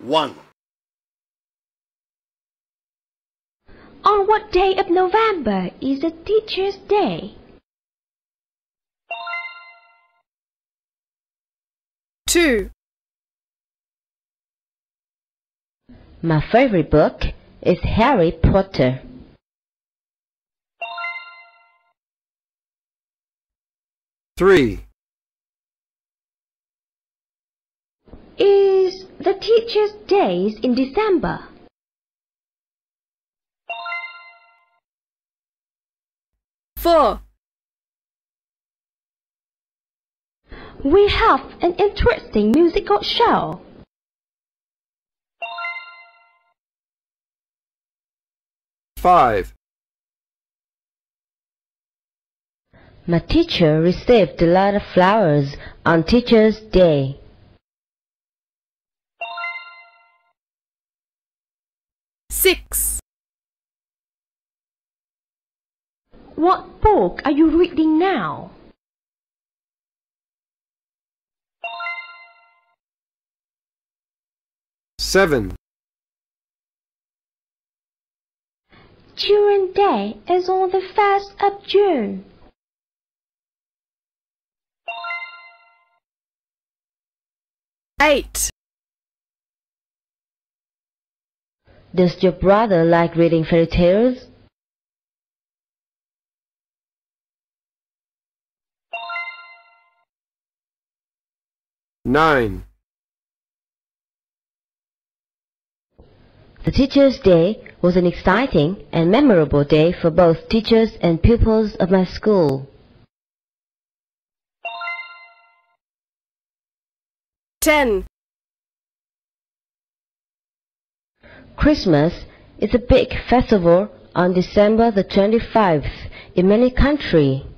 1. On what day of November is the Teacher's Day? 2. My favorite book is Harry Potter. 3. Is the Teacher's Day in December? 4. We have an interesting musical show. 5. My teacher received a lot of flowers on Teacher's Day. 6. What book are you reading now? 7. Children's Day is on the 1st of June. 8. Does your brother like reading fairy tales? 9. The Teacher's Day was an exciting and memorable day for both teachers and pupils of my school. 10. Christmas is a big festival on December the 25th in many countries.